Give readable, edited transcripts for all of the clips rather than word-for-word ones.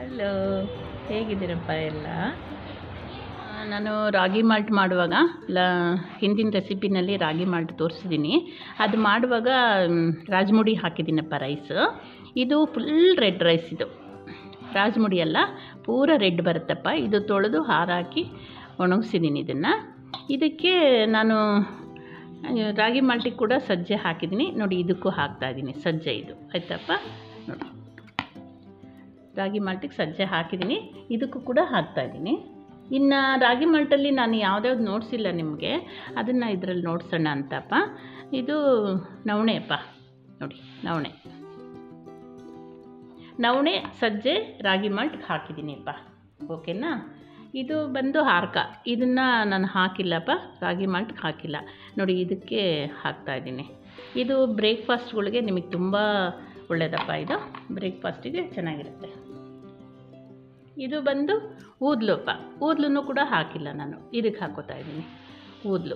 Hello, ಹೇಗಿದ್ದೀರಪ್ಪ ಎಲ್ಲ? ನಾನು ರಾಗಿ malt ಮಾಡುವಾಗ ಹಿಂದಿನ ರೆಸಿಪಿನಲ್ಲಿ ರಾಗಿ ಮಾಲ್ಟ್ ತೋರಿಸಿದ್ದೀನಿ. ಅದು ಮಾಡುವಾಗ ರಾಜಮುಡಿ ಹಾಕಿದ್ದೀನಪ್ಪ ರೈಸ್. ಇದು ಫುಲ್ ರೆಡ್ ರೈಸ್. ಇದು ರಾಜಮುಡಿ ಅಲ್ಲ, ಪೂರ ರೆಡ್ ಬರುತ್ತಪ್ಪ. ಇದು ತೊಳೆದು ಹಾರಾಕಿ ಒಣಗಿಸಿದ್ದೀನಿ. ಇದಕ್ಕೆ ನಾನು ರಾಗಿ ಮಾಲ್ಟಿಗೆ ಕೂಡ ಸಜ್ಜೆ ಹಾಕಿದ್ದೀನಿ ನೋಡಿ. ಇದಕ್ಕೂ ಹಾಕ್ತಾಯಿದ್ದೀನಿ ಸಜ್ಜೆ. ಇದು ಆಯ್ತಪ್ಪ ನೋಡಿ, ರಾಗಿ ಮಾಲ್ಟಿಗೆ ಸಜ್ಜೆ ಹಾಕಿದ್ದೀನಿ, ಇದಕ್ಕೂ ಕೂಡ ಹಾಕ್ತಾಯಿದ್ದೀನಿ. ಇನ್ನು ರಾಗಿ ಮಾಲ್ಟಲ್ಲಿ ನಾನು ಯಾವುದ್ಯಾವ್ದು ನೋಡಿಸಿಲ್ಲ ನಿಮಗೆ, ಅದನ್ನು ಇದರಲ್ಲಿ ನೋಡ್ಸೋಣ ಅಂತಪ್ಪ. ಇದು ನವಣೆ ಅಪ್ಪ ನೋಡಿ, ನವಣೆ ಸಜ್ಜೆ ರಾಗಿ ಮಾಲ್ಟ್ಗೆ ಹಾಕಿದ್ದೀನಿ ಅಪ್ಪ. ಓಕೆನಾ? ಇದು ಬಂದು ಹಾರ್ಕ, ಇದನ್ನು ನಾನು ಹಾಕಿಲ್ಲಪ್ಪ, ರಾಗಿ ಮಾಲ್ಟ್ಗೆ ಹಾಕಿಲ್ಲ ನೋಡಿ. ಇದಕ್ಕೆ ಹಾಕ್ತಾಯಿದ್ದೀನಿ. ಇದು ಬ್ರೇಕ್ಫಾಸ್ಟ್ಗಳಿಗೆ ನಿಮಗೆ ತುಂಬ ಒಳ್ಳೆಯದಪ್ಪ. ಇದು ಬ್ರೇಕ್ಫಾಸ್ಟಿಗೆ ಚೆನ್ನಾಗಿರುತ್ತೆ. ಇದು ಬಂದು ಊದ್ಲು ಅಪ್ಪ. ಊದ್ಲೂ ಕೂಡ ಹಾಕಿಲ್ಲ ನಾನು, ಇದಕ್ಕೆ ಹಾಕೋತಾ ಇದ್ದೀನಿ ಊದ್ಲು.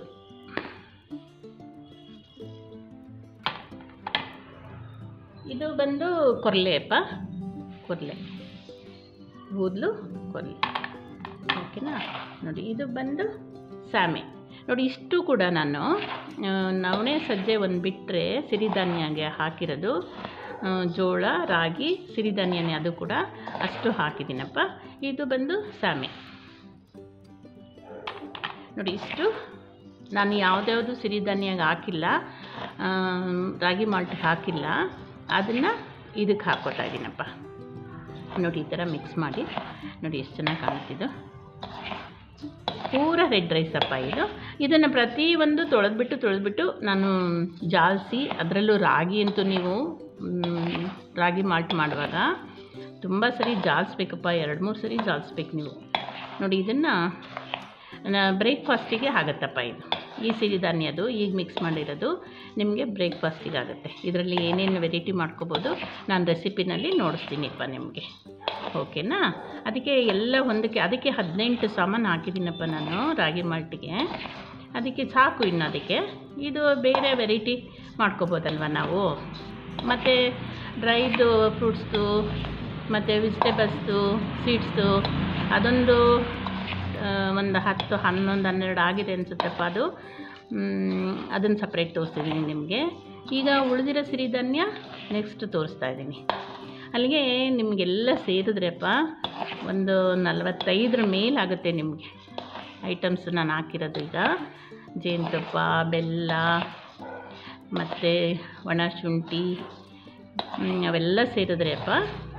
ಇದು ಬಂದು ಕೊರ್ಲೆ ಅಪ್ಪ, ಕೊರ್ಲೆ, ಊದ್ಲು ಕೊರ್ಲೆ. ಓಕೆನಾ ನೋಡಿ. ಇದು ಬಂದು ಸಾಮೆ ನೋಡಿ. ಇಷ್ಟು ಕೂಡ ನಾನು ನವಣೆ ಸಜ್ಜೆ ಒಂದು ಬಿಟ್ಟರೆ ಸಿರಿಧಾನ್ಯಗೆ ಹಾಕಿರೋದು ಜೋಳ, ರಾಗಿ, ಸಿರಿಧಾನ್ಯನೇ ಅದು ಕೂಡ ಅಷ್ಟು ಹಾಕಿದ್ದೀನಪ್ಪ. ಇದು ಬಂದು ಸಾಮೆ ನೋಡಿ. ಇಷ್ಟು ನಾನು ಯಾವುದ್ಯಾವುದು ಸಿರಿಧಾನ್ಯಗೆ ಹಾಕಿಲ್ಲ, ರಾಗಿ ಮಾಲ್ಟ್ಗೆ ಹಾಕಿಲ್ಲ, ಅದನ್ನು ಇದಕ್ಕೆ ಹಾಕ್ಕೋತಾ ಇದ್ದೀನಪ್ಪ ನೋಡಿ. ಈ ಥರ ಮಿಕ್ಸ್ ಮಾಡಿ ನೋಡಿ, ಎಷ್ಟು ಚೆನ್ನಾಗಿ ಕಾಣುತ್ತಿದ್ದು. ಪೂರ ರೆಡ್ ರೈಸ್ ಅಪ್ಪ ಇದು. ಇದನ್ನು ಪ್ರತಿಯೊಂದು ತೊಳೆದ್ಬಿಟ್ಟು ನಾನು ಜಾಲಿಸಿ, ಅದರಲ್ಲೂ ರಾಗಿ ಅಂತೂ ನೀವು ರಾಗಿ ಮಾಲ್ಟ್ ಮಾಡುವಾಗ ತುಂಬ ಸರಿ ಜಾಲಿಸ್ಬೇಕಪ್ಪ, 2-3 ಸರಿ ಜಾಲಿಸ್ಬೇಕು ನೀವು ನೋಡಿ. ಇದನ್ನು ಬ್ರೇಕ್ಫಾಸ್ಟಿಗೆ ಆಗುತ್ತಪ್ಪ. ಇದು ಈ ಸಿರಿಧಾನ್ಯದು ಈಗ ಮಿಕ್ಸ್ ಮಾಡಿರೋದು ನಿಮಗೆ ಬ್ರೇಕ್ಫಾಸ್ಟಿಗೆ ಆಗುತ್ತೆ. ಇದರಲ್ಲಿ ಏನೇನು ವೆರೈಟಿ ಮಾಡ್ಕೋಬೋದು ನಾನು ರೆಸಿಪಿನಲ್ಲಿ ನೋಡಿಸ್ತೀನಿಪ್ಪ ನಿಮಗೆ. ಓಕೆನಾ? ಅದಕ್ಕೆ ಎಲ್ಲ ಒಂದಕ್ಕೆ, ಅದಕ್ಕೆ 18 ಸಾಮಾನು ಹಾಕಿದ್ದೀನಪ್ಪ ನಾನು ರಾಗಿ ಮಾಲ್ಟಿಗೆ. ಅದಕ್ಕೆ ಸಾಕು. ಇನ್ನು ಅದಕ್ಕೆ ಇದು ಬೇರೆ ವೆರೈಟಿ ಮಾಡ್ಕೋಬೋದಲ್ವ ನಾವು. ಮತ್ತು ಡ್ರೈದು ಫ್ರೂಟ್ಸ್ದು ಮತ್ತು ವೆಜಿಟೇಬಲ್ಸ್ದು ಸೀಡ್ಸ್ದು ಅದೊಂದು ಒಂದು 10, 11, 12 ಆಗಿದೆ ಅನಿಸುತ್ತಪ್ಪ. ಅದನ್ನು ಸಪ್ರೇಟ್ ತೋರಿಸ್ತಿದ್ದೀನಿ ನಿಮಗೆ. ಈಗ ಉಳಿದಿರೋ ಸಿರಿಧಾನ್ಯ ನೆಕ್ಸ್ಟ್ ತೋರಿಸ್ತಾ ಇದ್ದೀನಿ. ಅಲ್ಲಿಗೆ ನಿಮಗೆಲ್ಲ ಸೇರಿದ್ರೆಪ್ಪ ಒಂದು 45 ಮೇಲಾಗುತ್ತೆ ನಿಮಗೆ ಐಟಮ್ಸ್ ನಾನು ಹಾಕಿರೋದು. ಈಗ ಜೇನುತುಪ್ಪ, ಬೆಲ್ಲ ಮತ್ತು ಒಣ ಶುಂಠಿ ಅವೆಲ್ಲ ಸೇರಿದ್ರೆಪ್ಪ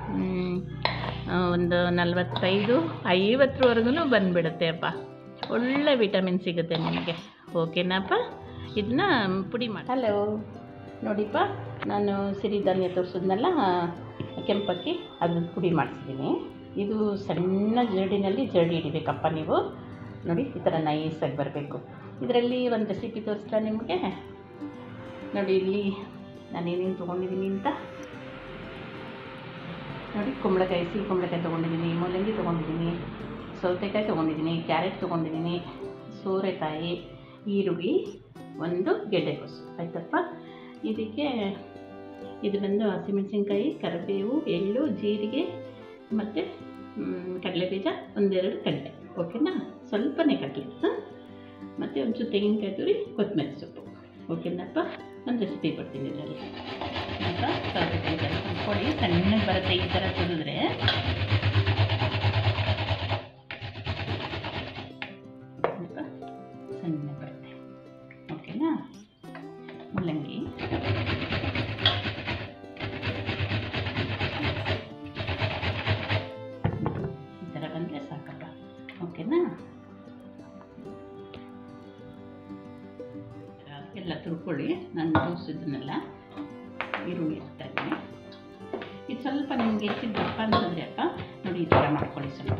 ಒಂದು 45-50ವರೆಗೂ ಬಂದುಬಿಡುತ್ತೆ ಅಪ್ಪ. ಒಳ್ಳೆ ವಿಟಮಿನ್ ಸಿಗುತ್ತೆ ನಿಮಗೆ. ಓಕೆನಪ್ಪ? ಇದನ್ನ ಪುಡಿ ಮಾಡಿ. ಹಲೋ ನೋಡಿಪ್ಪ, ನಾನು ಸಿರಿಧಾನ್ಯ ತೋರಿಸಿದ್ನಲ್ಲ, ಕೆಂಪಕ್ಕಿ, ಅದನ್ನು ಪುಡಿ ಮಾಡಿಸಿದ್ದೀನಿ. ಇದು ಸಣ್ಣ ಜರಡಿನಲ್ಲಿ ಜರಡಿ ಹಿಡಿಬೇಕಪ್ಪ ನೀವು ನೋಡಿ. ಈ ಥರ ನೈಸಾಗಿ ಬರಬೇಕು. ಇದರಲ್ಲಿ ಒಂದು ರೆಸಿಪಿ ತೋರಿಸ್ಲಾ ನಿಮಗೆ ನೋಡಿ. ಇಲ್ಲಿ ನಾನೇನೇನು ತೊಗೊಂಡಿದ್ದೀನಿ ಅಂತ ನೋಡಿ. ಕುಂಬಳಕಾಯಿ, ಸಿಹಿ ಕುಂಬಳಕಾಯಿ ತೊಗೊಂಡಿದ್ದೀನಿ, ಮೂಲಂಗಿ ತೊಗೊಂಡಿದ್ದೀನಿ, ಸೌತೆಕಾಯಿ ತೊಗೊಂಡಿದ್ದೀನಿ, ಕ್ಯಾರೆಟ್ ತೊಗೊಂಡಿದ್ದೀನಿ, ಸೋರೆಕಾಯಿ, ಈರುಳ್ಳಿ, ಒಂದು ಗೆಡ್ಡೆಕೋಸು. ಆಯ್ತಪ್ಪ? ಇದಕ್ಕೆ ಇದು ಬಂದು ಹಸಿಮೆಣಸಿನ್ಕಾಯಿ, ಕರಿಬೇವು, ಎಳ್ಳು, ಜೀರಿಗೆ ಮತ್ತು ಕಡಲೆಬೀಜ, 1-2 ಕಡಲೆ. ಓಕೆನಾ? ಸ್ವಲ್ಪನೇ ಕಡಲೆ ಮತ್ತು ಒಂಚೂರು ತೆಂಗಿನಕಾಯಿ ತುರಿ, ಕೊತ್ತಂಬರಿ ಸೊಪ್ಪು. ಓಕೆನಪ್ಪ? ಒಂದು ರೆಸಿಪಿ ಕೊಡ್ತೀನಿ ಇದರಲ್ಲಿ ಅಂತ. ಸೌತೆಕಾಯಿ ಥರ ಕೊಡಿ, ಸಣ್ಣಗೆ ಬರುತ್ತೆ ಈ ಥರ ತುರಿದ್ರೆ. ಸಣ್ಣಗೆ ಬರುತ್ತೆ. ಓಕೆನಾ? ಮೂಲಂಗಿ, ಈ ಥರ ಬಂದರೆ ಸಾಕಪ್ಪ. ಓಕೆನಾ? ಎಲ್ಲ ತುರ್ಕೊಳ್ಳಿ. ನಾನು ತೋರಿಸಿದ್ದನ್ನೆಲ್ಲ ಈರುಳ್ಳಿ ಹಾಕ್ತಾಯಿದ್ದೀನಿ. ಇದು ಸ್ವಲ್ಪ ನಿಮಗೆ ಹೆಚ್ಚಿಗೆ ದಪ್ಪ ಅಂತಂದರೆ ಅಪ್ಪ ನೋಡಿ, ಈ ಥರ ಮಾಡ್ಕೊಳ್ಳಿ. ಸ್ವಲ್ಪ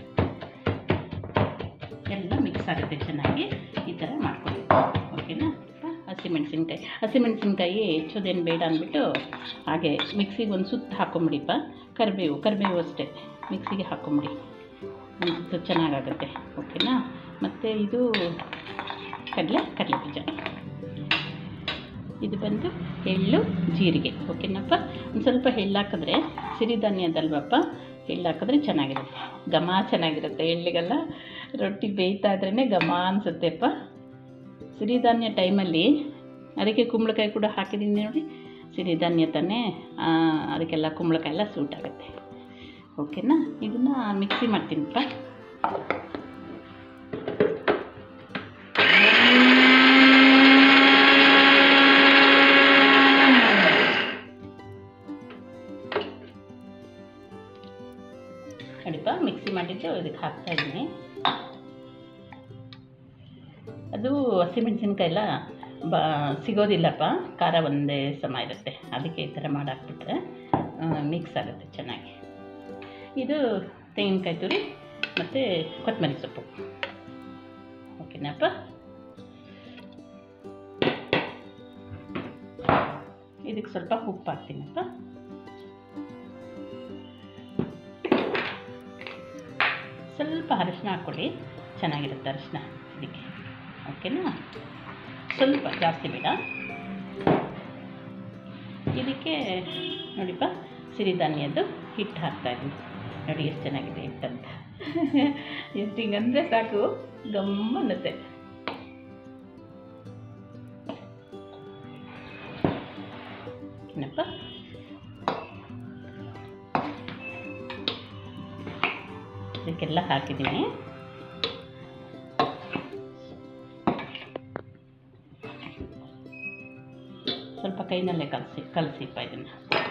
ಎಲ್ಲ ಮಿಕ್ಸ್ ಆಗುತ್ತೆ ಚೆನ್ನಾಗಿ, ಈ ಥರ ಮಾಡ್ಕೊಳ್ಳಿ. ಓಕೆನಾ? ಹಸಿಮೆಣಸಿನ್ಕಾಯಿ ಹೆಚ್ಚೋದೇನು ಬೇಡ ಅಂದ್ಬಿಟ್ಟು ಹಾಗೆ ಮಿಕ್ಸಿಗೆ ಒಂದು ಸುತ್ತು ಹಾಕೊಂಬಿಡಿಪ್ಪ. ಕರಿಬೇವು ಅಷ್ಟೇ ಮಿಕ್ಸಿಗೆ ಹಾಕೊಂಬಿಡಿ, ಚೆನ್ನಾಗಾಗುತ್ತೆ. ಓಕೆನಾ? ಮತ್ತು ಇದು ಕಡಲೆಬೀಜ, ಇದು ಬಂದು ಎಳ್ಳು, ಜೀರಿಗೆ. ಓಕೆನಪ್ಪ? ಒಂದು ಸ್ವಲ್ಪ ಎಳ್ಳು ಹಾಕಿದ್ರೆ ಸಿರಿಧಾನ್ಯದಲ್ವಪ್ಪ, ಎಳ್ಳು ಹಾಕಿದ್ರೆ ಚೆನ್ನಾಗಿರುತ್ತೆ, ಘಮ ಚೆನ್ನಾಗಿರುತ್ತೆ. ಎಳ್ಳಿಗೆಲ್ಲ ರೊಟ್ಟಿ ಬೇಯ್ತಾ ಇದ್ರೇ ಘಮ ಅನಿಸುತ್ತೆಪ್ಪ. ಸಿರಿಧಾನ್ಯ ಟೈಮಲ್ಲಿ ಅದಕ್ಕೆ ಕುಂಬಳಕಾಯಿ ಕೂಡ ಹಾಕಿದ್ದೀನಿ ನೋಡಿ. ಸಿರಿಧಾನ್ಯ ತಾನೇ, ಅದಕ್ಕೆಲ್ಲ ಕುಂಬಳಕಾಯಿ ಎಲ್ಲ ಸೂಟ್ ಆಗುತ್ತೆ. ಓಕೆನಾ, ಇದನ್ನು ಮಿಕ್ಸಿ ಮಾಡ್ತೀನಪ್ಪ. ನೋಡಿಪ್ಪ, ಮಿಕ್ಸಿ ಮಾಡಿದ್ದು ಇದಕ್ಕೆ ಹಾಕ್ತಾಯಿದ್ದೀನಿ. ಅದು ಹಸಿಮೆಣಸಿನ್ಕಾಯಿ ಎಲ್ಲ ಸಿಗೋದಿಲ್ಲಪ್ಪ, ಖಾರ ಒಂದೇ ಸಮ ಇರುತ್ತೆ. ಅದಕ್ಕೆ ಈ ಥರ ಮಾಡಾಕ್ಬಿಟ್ರೆ ಮಿಕ್ಸ್ ಆಗುತ್ತೆ ಚೆನ್ನಾಗಿ. ಇದು ತೆಂಗಿನಕಾಯಿ ತುರಿ ಮತ್ತು ಕೊತ್ತಂಬರಿ ಸೊಪ್ಪು. ಓಕೆನಪ್ಪ, ಇದಕ್ಕೆ ಸ್ವಲ್ಪ ಉಪ್ಪು ಹಾಕ್ತೀನಪ್ಪ. ಸ್ವಲ್ಪ ಅರಿಶಿನ ಹಾಕ್ಕೊಳ್ಳಿ, ಚೆನ್ನಾಗಿರುತ್ತೆ ಅರಿಶಿನ ಇದಕ್ಕೆ. ಓಕೆನಾ, ಸ್ವಲ್ಪ ಜಾಸ್ತಿ ಬೇಡ. ಇದಕ್ಕೆ ನೋಡಿಪ್ಪ, ಸಿರಿಧಾನ್ಯದ್ದು ಹಿಟ್ಟು ಹಾಕ್ತಾಯಿದ್ದೀನಿ. ನೋಡಿ ಎಷ್ಟು ಚೆನ್ನಾಗಿದೆ ಹಿಟ್ಟಂತ. ಎಷ್ಟು ಹಿಂಗಂದರೆ ಸಾಕು ಗಮ್ಮ ಅನ್ನುತ್ತೆ. ಏನಪ್ಪ, ಇದಕ್ಕೆಲ್ಲ ಹಾಕಿದ್ದೀನಿ. ಸ್ವಲ್ಪ ಕೈನಲ್ಲೇ ಕಲಸಿಪ್ಪ ಇದನ್ನು.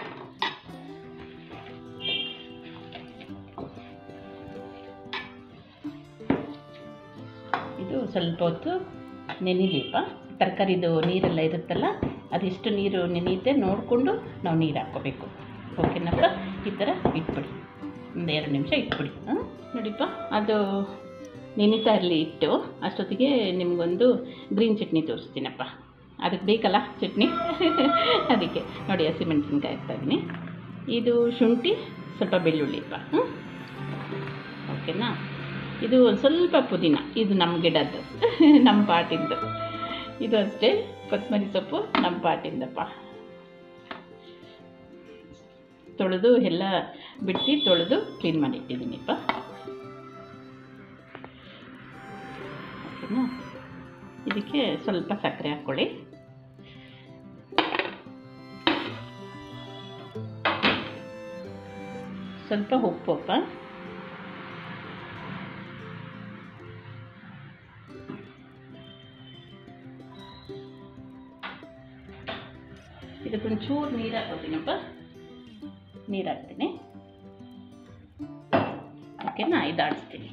ಇದು ಸ್ವಲ್ಪ ಹೊತ್ತು ನೆನಿಲಿಪ್ಪ. ತರಕಾರಿದು ನೀರೆಲ್ಲ ಇರುತ್ತಲ್ಲ, ಅದೆಷ್ಟು ನೀರು ನೆನೆಯುತ್ತೆ ನೋಡಿಕೊಂಡು ನಾವು ನೀರು ಹಾಕ್ಕೋಬೇಕು. ಓಕೆನಪ್ಪ, ಈ ಥರ ಇಟ್ಬಿಡಿ, ಒಂದು 2 ನಿಮಿಷ ಇಟ್ಬಿಡಿ. ನೋಡಿಪ್ಪ, ಅದು ನೆನೀತಾ ಇರಲಿ ಇಟ್ಟು. ಅಷ್ಟೊತ್ತಿಗೆ ನಿಮಗೊಂದು ಗ್ರೀನ್ ಚಟ್ನಿ ತೋರಿಸ್ತೀನಪ್ಪ. ಅದಕ್ಕೆ ಬೇಕಲ್ಲ ಚಟ್ನಿ. ಅದಕ್ಕೆ ನೋಡಿ, ಹಸಿಮೆಣಸಿನ್ಕಾಯಿ ಹಾಕ್ತಾಯಿದ್ದೀನಿ. ಇದು ಶುಂಠಿ, ಸ್ವಲ್ಪ ಬೆಳ್ಳುಳ್ಳಿಪ್ಪ. ಓಕೆನಾ, ಇದು ಒಂದು ಸ್ವಲ್ಪ ಪುದೀನ, ಇದು ನಮ್ಮ ಗಿಡದ್ದು, ನಮ್ಮ ಪಾಟಿಂದು. ಇದು ಅಷ್ಟೇ, ಕೊತ್ತಂಬರಿ ಸೊಪ್ಪು ನಮ್ಮ ಪಾಟಿಂದಪ್ಪ. ತೊಳೆದು ಎಲ್ಲ ಬಿಡಿಸಿ ತೊಳೆದು ಕ್ಲೀನ್ ಮಾಡಿಟ್ಟಿದ್ದೀನಿಪ್ಪ. ಓಕೆನಾ, ಇದಕ್ಕೆ ಸ್ವಲ್ಪ ಸಕ್ಕರೆ ಹಾಕ್ಕೊಳ್ಳಿ. ಸ್ವಲ್ಪ ಉಪ್ಪಪ್ಪ. ಇದಕ್ಕೊಂಚೂರು ನೀರು ಹಾಕೋತೀನಪ್ಪ. ನೀರು ಹಾಕ್ತೀನಿ. ಓಕೆನಾ, ಇದು ಆಡಿಸ್ತೀನಿ.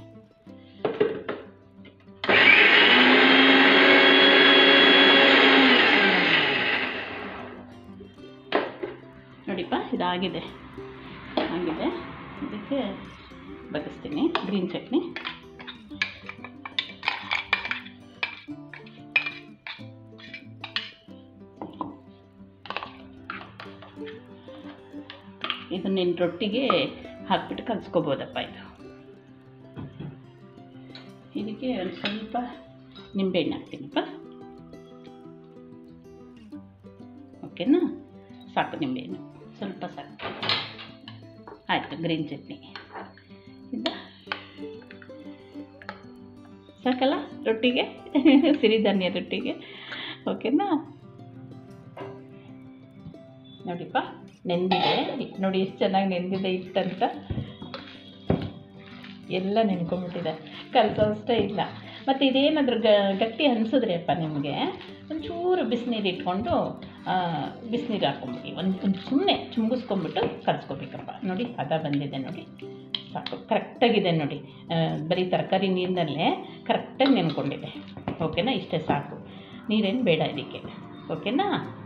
ನೋಡಿಪ್ಪ, ಇದಾಗಿದೆ ಆಗಿದೆ. ಇದಕ್ಕೆ ಬಗ್ಗಿಸ್ತೀನಿ ಗ್ರೀನ್ ಚಟ್ನಿ. ಇದನ್ನ ರೊಟ್ಟಿಗೆ ಹಾಕ್ಬಿಟ್ಟು ಕಲಿಸ್ಕೋಬೋದಪ್ಪ. ಇದಕ್ಕೆ ಒಂದು ಸ್ವಲ್ಪ ನಿಂಬೆಹಣ್ಣು ಹಾಕ್ತೀನಪ್ಪ. ಓಕೆನಾ, ಸಾಕು, ನಿಂಬೆಹಣ್ಣು ಸ್ವಲ್ಪ ಸಾಕು. ಆಯಿತು, ಗ್ರೀನ್ ಚಟ್ನಿ ಇಂದ ಸಾಕಲ್ಲ ರೊಟ್ಟಿಗೆ, ಸಿರಿಧಾನ್ಯ ರೊಟ್ಟಿಗೆ. ಓಕೆನಾ, ನೋಡಿಪ್ಪ, ನೆಂದಿದೆ ನೋಡಿ, ಎಷ್ಟು ಚೆನ್ನಾಗಿ ನೆಂದಿದೆ ಹಿಟ್ಟಂತ. ಎಲ್ಲ ನೆನ್ಕೊಂಡ್ಬಿಟ್ಟಿದೆ, ಕಲಸೋಷ್ಟೇ ಇಲ್ಲ. ಮತ್ತು ಇದೇನಾದರೂ ಗಟ್ಟಿ ಅನಿಸಿದ್ರೆ ಅಪ್ಪ ನಿಮಗೆ, ಒಂಚೂರು ಬಿಸಿನೀರು ಇಟ್ಕೊಂಡು ಬಿಸಿನೀರು ಹಾಕ್ಕೊಂಬಿಡಿ. ಒಂದು ಸುಮ್ಮನೆ ಚುಮ್ಗಿಸ್ಕೊಂಬಿಟ್ಟು ಕಲಿಸ್ಕೋಬೇಕಪ್ಪ. ನೋಡಿ, ಹದ ಬಂದಿದೆ ನೋಡಿ, ಸಾಕು, ಕರೆಕ್ಟಾಗಿದೆ ನೋಡಿ. ಬರೀ ತರಕಾರಿ ನೀರಿನಲ್ಲೇ ಕರೆಕ್ಟಾಗಿ ನೆನ್ಕೊಂಡಿದೆ. ಓಕೆನಾ, ಇಷ್ಟೇ ಸಾಕು, ನೀರೇನು ಬೇಡ ಇದಕ್ಕೆ. ಓಕೆನಾ,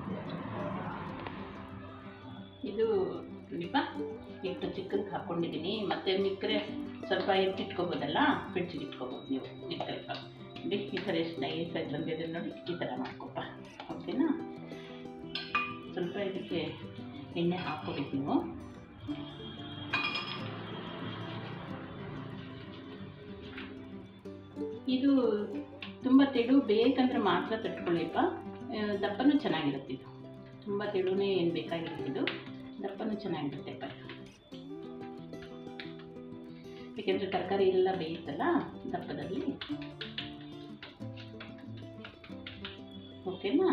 ಇದು ನೋಡಿಪ್ಪ, ಹಿಟ್ಟು ಚಿಕ್ಕದಕ್ಕೆ ಹಾಕ್ಕೊಂಡಿದ್ದೀನಿ. ಮತ್ತು ಮಿಕ್ಕರೆ ಸ್ವಲ್ಪ ಎತ್ತಿಟ್ಕೋಬೋದಲ್ಲ, ಫ್ರಿಡ್ಜಿಗೆ ಇಟ್ಕೋಬೋದು ನೀವು. ಇಟ್ಟಲ್ಪ ನೋಡಿ, ಈ ಥರ ಎಷ್ಟು ನೈಸಾಗಿ ಬಂದಿದೆ ನೋಡಿ, ಈ ಥರ ಮಾಡ್ಕೊಪ್ಪ. ಓಕೆನಾ, ಸ್ವಲ್ಪ ಇದಕ್ಕೆ ಎಣ್ಣೆ ಹಾಕ್ಕೋಬೇಕು ನೀವು. ಇದು ತುಂಬ ತೆಳು ಬೇಕಂದ್ರೆ ಮಾತ್ರ ತಟ್ಕೊಳ್ಳಿಪ್ಪ. ದಪ್ಪನೂ ಚೆನ್ನಾಗಿರುತ್ತೆ. ಇದು ತುಂಬ ತೆಳುನೇ ಏನು ಬೇಕಾಗಿರುತ್ತೆ. ಇದು ದಪ್ಪನೂ ಚೆನ್ನಾಗಿರುತ್ತೆಪ್ಪ. ಏಕೆಂದರೆ ತರಕಾರಿ ಎಲ್ಲ ಬೇಯುತ್ತಲ್ಲ ದಪ್ಪದಲ್ಲಿ. ಓಕೆನಾ?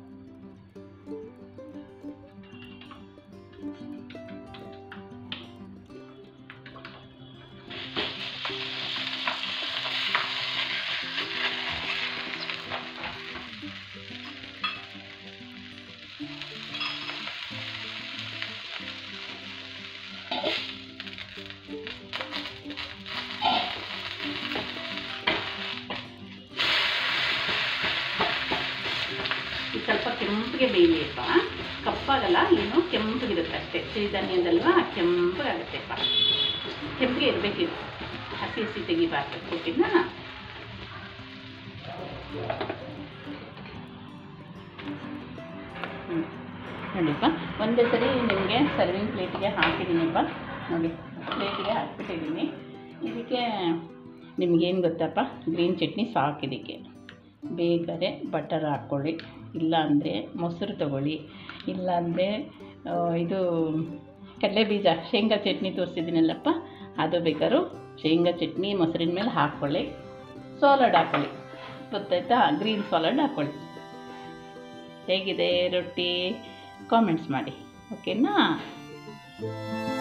ಸ್ವಲ್ಪ ಕೆಂಪಿಗೆ ಬೇಯಲಿಪ್ಪ, ಕಪ್ಪಾಗಲ್ಲ, ಏನು ಕೆಂಪಗಿರುತ್ತೆ ಅಷ್ಟೇ. ಸಿರಿಧಾನ್ಯದಲ್ವಾ ಕೆಂಪಗಾಗುತ್ತೆಪ್ಪ, ಕೆಂಪಿಗೆ ಇರಬೇಕಿದು, ಹಸಿ ಹಸಿ ತೆಗಿಬಾರ್ದು. ಓಕೆನಾ? ನೋಡಿಪ್ಪ, ಒಂದೇ ಸರಿ ನಿಮಗೆ ಸರ್ವಿಂಗ್ ಪ್ಲೇಟಿಗೆ ಹಾಕಿದ್ದೀನಿಪ್ಪ. ನೋಡಿ, ಪ್ಲೇಟಿಗೆ ಹಾಕ್ಬಿಟ್ಟಿದ್ದೀನಿ. ಇದಕ್ಕೆ ನಿಮಗೇನು ಗೊತ್ತಪ್ಪ, ಗ್ರೀನ್ ಚಟ್ನಿ ಸಾಕಿದ್ದಕ್ಕೆ. ಬೇಕಾದ್ರೆ ಬಟರ್ ಹಾಕ್ಕೊಳ್ಳಿ, ಇಲ್ಲಾಂದರೆ ಮೊಸರು ತೊಗೊಳ್ಳಿ, ಇಲ್ಲಾಂದರೆ ಇದು ಕಡಲೆ ಬೀಜ ಶೇಂಗಾ ಚಟ್ನಿ ತೋರಿಸಿದ್ದೀನಲ್ಲಪ್ಪ, ಅದು ಬೇಕಾದ್ರೂ ಶೇಂಗಾ ಚಟ್ನಿ ಮೊಸರಿನ ಮೇಲೆ ಹಾಕ್ಕೊಳ್ಳಿ. ಸಾಲಡ್ ಹಾಕ್ಕೊಳ್ಳಿ, ಗೊತ್ತಾಯ್ತಾ? ಗ್ರೀನ್ ಸಾಲಡ್ ಹಾಕ್ಕೊಳ್ಳಿ. ಹೇಗಿದೆ ರೊಟ್ಟಿ? ಕಾಮೆಂಟ್ಸ್ ಮಾಡಿ. ಓಕೆನಾ?